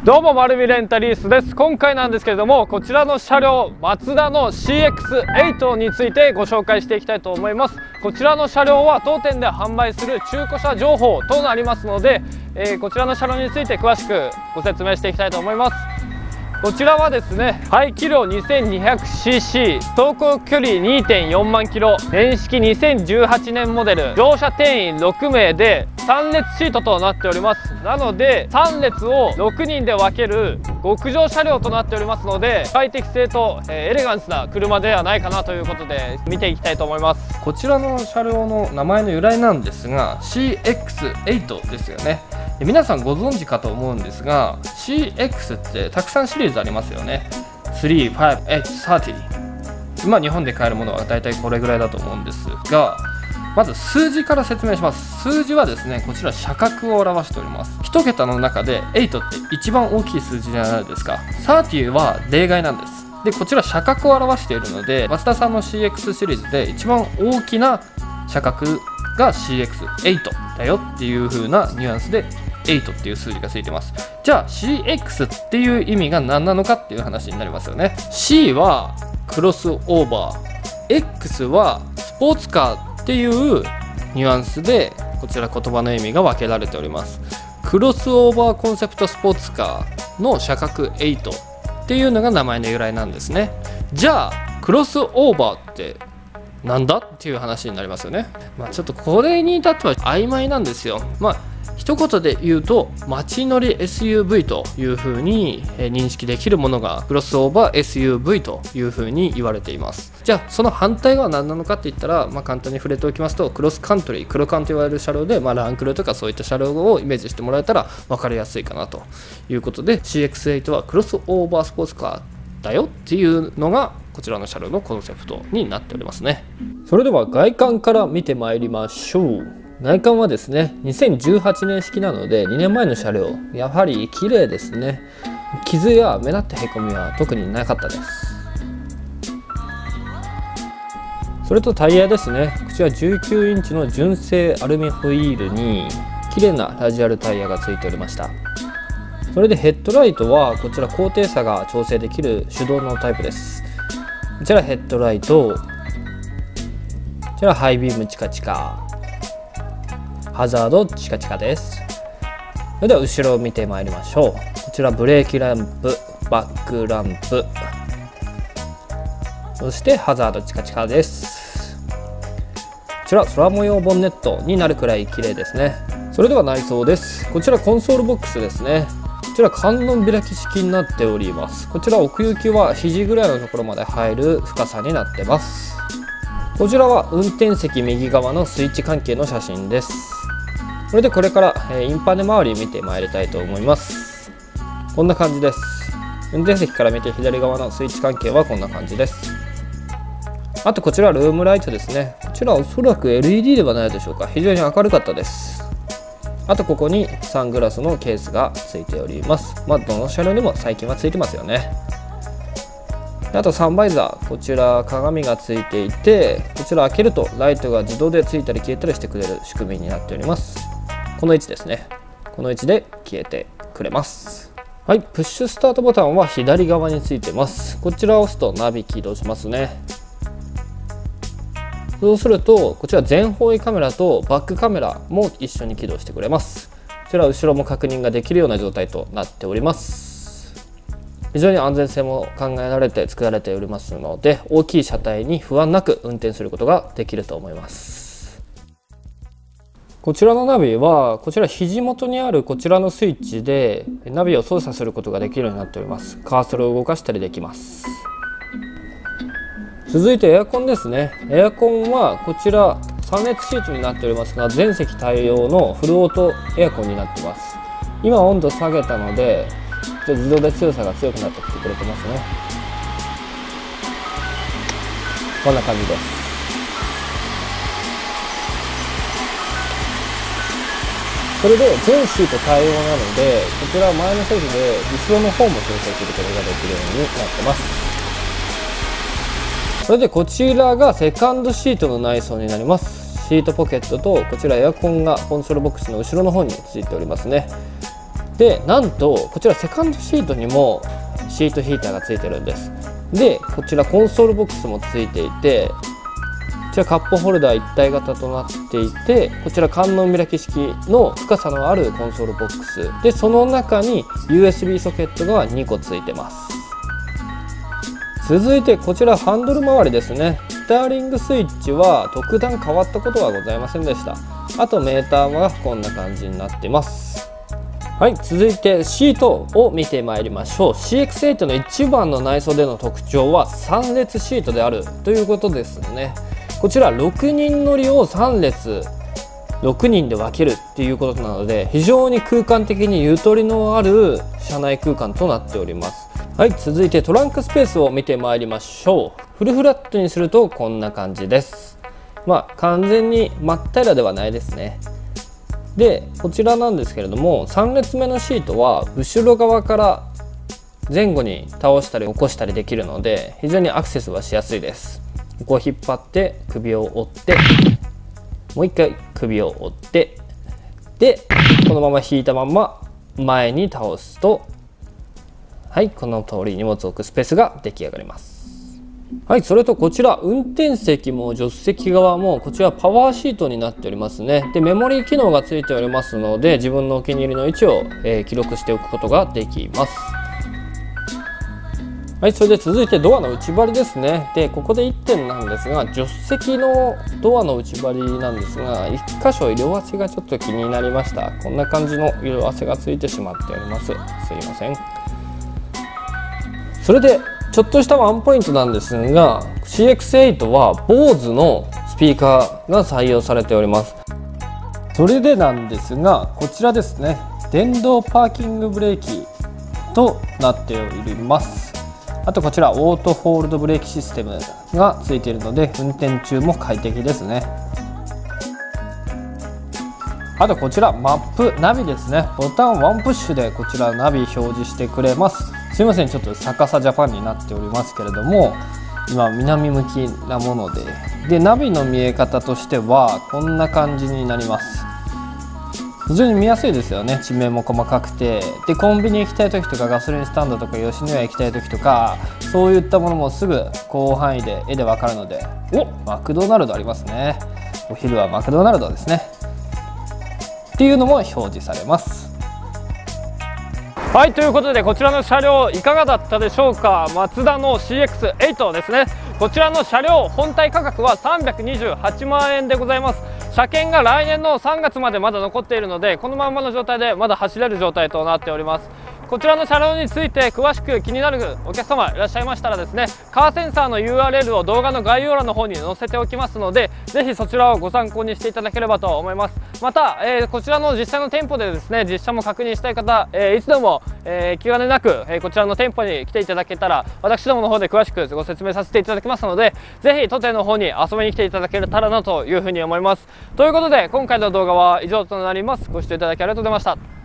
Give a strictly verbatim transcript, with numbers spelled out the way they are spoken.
どうも丸見レンタリースです。今回なんですけれども、こちらの車両マツダの シーエックスエイト についてご紹介していきたいと思います。こちらの車両は当店で販売する中古車情報となりますので、えー、こちらの車両について詳しくご説明していきたいと思います。こちらはですね、排気量 にせんにひゃくシーシー、 走行距離 にてんよんまんキロ、年式にせんじゅうはちねんモデル、乗車定員ろくめいでさんれつシートとなっております。なのでさんれつをろくにんで分ける極上車両となっておりますので、快適性と、えー、エレガンスな車ではないかなということで見ていきたいと思います。 こちらの車両の名前の由来なんですが シーエックスエイト ですよね。皆さんご存知かと思うんですが シーエックス ってたくさんシリーズありますよね。スリー、ファイブ、エイト、サーティー、今日本で買えるものはだいたいこれぐらいだと思うんですが、まず数字から説明します。数字はですね、こちら車格を表しております。いち桁の中ではちって一番大きい数字じゃないですか。さんじゅうは例外なんです。でこちら車格を表しているので、マツダさんの シーエックス シリーズで一番大きな車格が シーエックスエイト だよっていう風なニュアンスではちっていう数字がついてます。じゃあ シーエックス っていう意味が何なのかっていう話になりますよね。 C はクロスオーバー、 X はスポーツカーっていうニュアンスでこちら言葉の意味が分けられております。クロスオーバーコンセプトスポーツカーの車格はちっていうのが名前の由来なんですね。じゃあクロスオーバーってなんだっていう話になりますよね。まあ、ちょっとこれに至っては曖昧なんですよ。まあ一言で言うと街乗り エスユーブイ というふうに認識できるものがクロスオーバー エスユーブイ というふうに言われています。じゃあその反対は何なのかって言ったら、まあ、簡単に触れておきますと、クロスカントリー、クロカンと言われる車両で、まあ、ランクルとかそういった車両をイメージしてもらえたら分かりやすいかなということで、 シーエックスエイト はクロスオーバースポーツカーだよっていうのがこちらの車両のコンセプトになっておりますね。それでは外観から見てまいりましょう。外観はですね、にせんじゅうはちねん式なのでにねんまえの車両、やはり綺麗ですね。傷や目立ったへこみは特になかったです。それとタイヤですね、こちらじゅうきゅうインチの純正アルミホイールに綺麗なラジアルタイヤがついておりました。それでヘッドライトはこちら高低差が調整できる手動のタイプです。こちらヘッドライト、こちらハイビームチカチカ、ハザードチカチカです。それでは後ろを見てまいりましょう。こちらブレーキランプ、バックランプ、そしてハザードチカチカです。こちら空模様ボンネットになるくらい綺麗ですね。それでは内装です。こちらコンソールボックスですね。こちら観音開き式になっております。こちら奥行きは肘ぐらいのところまで入る深さになってます。こちらは運転席右側のスイッチ関係の写真です。それでこれから、えー、インパネ周り見てまいりたいと思います。こんな感じです。運転席から見て左側のスイッチ関係はこんな感じです。あとこちらルームライトですね。こちらおそらく エルイーディー ではないでしょうか。非常に明るかったです。あとここにサングラスのケースがついております。まあどの車両にも最近はついてますよね。あとサンバイザー、こちら鏡がついていて、こちら開けるとライトが自動でついたり消えたりしてくれる仕組みになっております。この位置ですね。この位置で消えてくれます。はい、プッシュスタートボタンは左側についてます。こちらを押すとナビ起動しますね。そうするとこちら全方位カメラとバックカメラも一緒に起動してくれます。こちら後ろも確認ができるような状態となっております。非常に安全性も考えられて作られておりますので、大きい車体に不安なく運転することができると思います。こちらのナビはこちら肘元にあるこちらのスイッチでナビを操作することができるようになっております。カーソルを動かしたりできます。続いてエアコンですね。エアコンはこちらさんれつシートになっておりますが、全席対応のフルオートエアコンになってます。今温度下げたので自動で強さが強くなってきてくれてますね。こんな感じです。それで全シート対応なので、こちら前の席で後ろの方も調整することができるようになってます。それでこちらがセカンドシートの内装になります。シートポケットとこちらエアコンがコンソールボックスの後ろの方についておりますね。 でなんとこちらセカンドシートにもシートヒーターがついてるんです。でこちらコンソールボックスもついていて、こちらカップホルダー一体型となっていて、こちら観音開き式の深さのあるコンソールボックスで、その中に ユーエスビー ソケットがにこついてます。続いてこちらハンドル周りですね。スターリングスイッチは特段変わったことはございませんでした。あとメーターはこんな感じになってます。はい、続いてシートを見てまいりましょう。 シーエックスエイト の一番の内装での特徴はさん列シートであるということですね。こちらろくにん乗りをさん列ろくにんで分けるっていうことなので、非常に空間的にゆとりのある車内空間となっております。はい、続いてトランクスペースを見てまいりましょう。フルフラットにするとこんな感じです。まあ完全に真っ平らではないですね。でこちらなんですけれども、さん列目のシートは後ろ側から前後に倒したり起こしたりできるので、非常にアクセスはしやすいです。ここを引っ張って首を折って、もう一回首を折って、でこのまま引いたまま前に倒すと、はい、この通り荷物を置くスペースが出来上がります。はい、それとこちら運転席も助手席側もこちらパワーシートになっておりますね。でメモリー機能がついておりますので、自分のお気に入りの位置を、えー、記録しておくことができます。はい、それで続いてドアの内張りですね。でここでいってんなんですが、助手席のドアの内張りなんですが、いっ箇所色あせがちょっと気になりました。こんな感じの色あせがついてしまっております。すいません。それでちょっとしたワンポイントなんですが、 シーエックスエイト は ボーズ のスピーカーが採用されております。それでなんですが、こちらですね、電動パーキングブレーキとなっております。あとこちらオートホールドブレーキシステムがついているので、運転中も快適ですね。あとこちらマップナビですね。ボタンワンプッシュでこちらナビ表示してくれます。すいません、ちょっと逆さジャパンになっておりますけれども、今南向きなもので、でナビの見え方としてはこんな感じになります。非常に見やすいですよね。地名も細かくて、でコンビニ行きたい時とかガソリンスタンドとか吉野家行きたい時とか、そういったものもすぐ広範囲で絵でわかるので、おマクドナルドありますね。お昼はマクドナルドですねっていうのも表示されます。 はい、ということでこちらの車両いかがだったでしょうか。マツダの シーエックスエイト ですね。こちらの車両本体価格はさんびゃくにじゅうはちまんえんでございます。車検が来年のさんがつまでまだ残っているので、このまんまの状態でまだ走れる状態となっております。こちらの車両について詳しく気になるお客様いらっしゃいましたらですね、カーセンサーの ユーアールエル を動画の概要欄の方に載せておきますので、ぜひそちらをご参考にしていただければと思います。また、えー、こちらの実際の店舗でですね、実車も確認したい方、えー、いつでも、えー、気兼ねなく、えー、こちらの店舗に来ていただけたら、私どもの方で詳しくご説明させていただきますので、ぜひ当店の方に遊びに来ていただけたらなというふうに思います。ということで今回の動画は以上となります。ご視聴いただきありがとうございました。